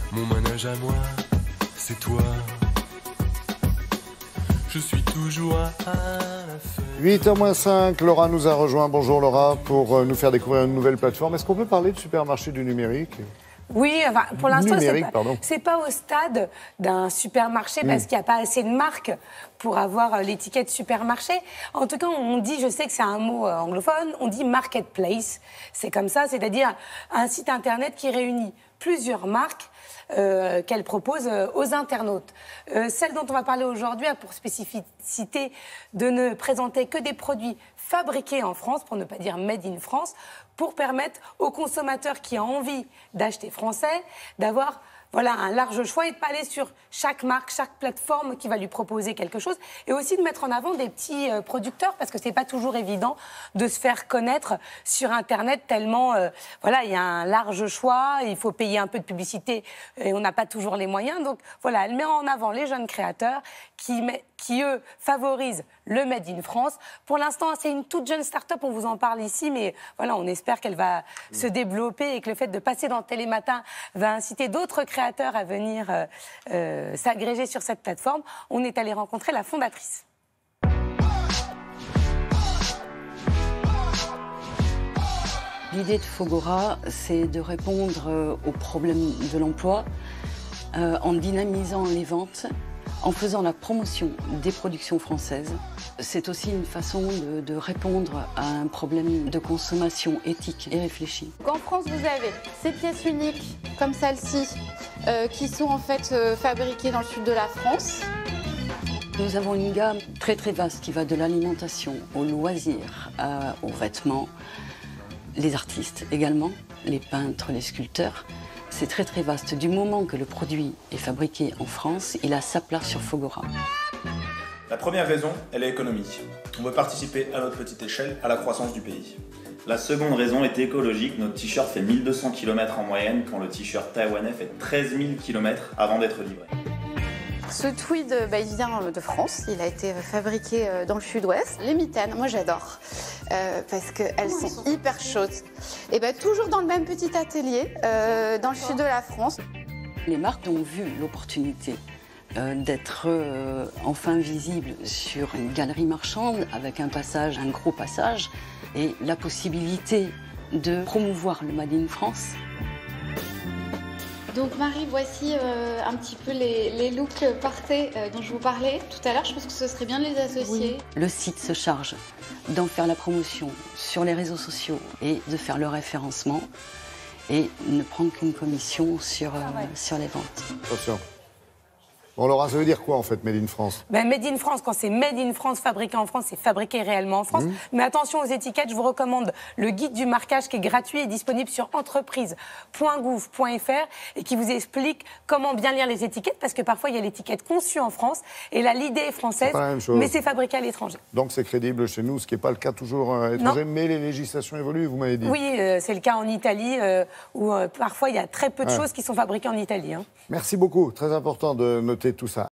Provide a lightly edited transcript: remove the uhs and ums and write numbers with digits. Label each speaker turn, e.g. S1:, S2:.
S1: Mon manège à moi, c'est toi. Je suis toujours à la fête.
S2: 8h-5, Laura nous a rejoint. Bonjour Laura, pour nous faire découvrir une nouvelle plateforme. Est-ce qu'on peut parler de supermarché du numérique ?
S3: Oui, enfin, pour l'instant,
S2: c'est
S3: pas au stade d'un supermarché parce qu'il n'y a pas assez de marques pour avoir l'étiquette supermarché. En tout cas, on dit, je sais que c'est un mot anglophone, on dit marketplace. C'est comme ça, c'est-à-dire un site internet qui réunit plusieurs marques qu'elle propose aux internautes. Celle dont on va parler aujourd'hui a pour spécificité de ne présenter que des produits fabriqués en France, pour ne pas dire made in France, pour permettre aux consommateurs qui ont envie d'acheter français d'avoir un large choix et de ne pas aller sur chaque marque, chaque plateforme qui va lui proposer quelque chose. Et aussi de mettre en avant des petits producteurs, parce que ce n'est pas toujours évident de se faire connaître sur Internet tellement il y a un large choix, il faut payer un peu de publicité et on n'a pas toujours les moyens. Donc voilà, elle met en avant les jeunes créateurs qui eux, favorisent le Made in France. Pour l'instant, c'est une toute jeune start-up, on vous en parle ici, mais voilà, on espère qu'elle va se développer et que le fait de passer dans Télématin va inciter d'autres créateurs à venir s'agréger sur cette plateforme. On est allé rencontrer la fondatrice.
S4: L'idée de Fogora, c'est de répondre aux problèmes de l'emploi en dynamisant les ventes, en faisant la promotion des productions françaises. C'est aussi une façon de répondre à un problème de consommation éthique et réfléchie.
S5: En France, vous avez ces pièces uniques, comme celle-ci, qui sont en fait fabriquées dans le sud de la France.
S4: Nous avons une gamme très très vaste qui va de l'alimentation aux loisirs, aux vêtements, les artistes également, les peintres, les sculpteurs. C'est très très vaste. Du moment que le produit est fabriqué en France, il a sa place sur Fogora.
S6: La première raison, elle est économique. On veut participer à notre petite échelle à la croissance du pays.
S7: La seconde raison est écologique. Notre t-shirt fait 1200 km en moyenne quand le t-shirt taïwanais fait 13 000 km avant d'être livré.
S5: Ce tweed, il vient de France, il a été fabriqué dans le sud-ouest. Les mitaines, moi j'adore, parce qu'elles sont hyper chaudes. Et toujours dans le même petit atelier, dans le sud de la France.
S4: Les marques ont vu l'opportunité d'être enfin visibles sur une galerie marchande avec un gros passage, et la possibilité de promouvoir le Made in France.
S5: Donc Marie, voici un petit peu les looks parfaits dont je vous parlais tout à l'heure. Je pense que ce serait bien de les associer.
S4: Oui. Le site se charge d'en faire la promotion sur les réseaux sociaux et de faire le référencement et ne prendre qu'une commission sur les ventes.
S2: Attention. Bon, Laura, ça veut dire quoi en fait, Made in France ?
S3: Made in France, quand c'est Made in France, fabriqué en France, c'est fabriqué réellement en France. Mais attention aux étiquettes, je vous recommande le guide du marquage qui est gratuit et disponible sur entreprise.gouv.fr et qui vous explique comment bien lire les étiquettes, parce que parfois il y a l'étiquette conçue en France et là l'idée est française, mais c'est fabriqué à l'étranger.
S2: Donc c'est crédible chez nous, ce qui n'est pas le cas toujours à l'étranger, mais les législations évoluent, vous m'avez dit.
S3: Oui, c'est le cas en Italie, où parfois il y a très peu de choses qui sont fabriquées en Italie.
S2: Merci beaucoup, très important de noter tout ça.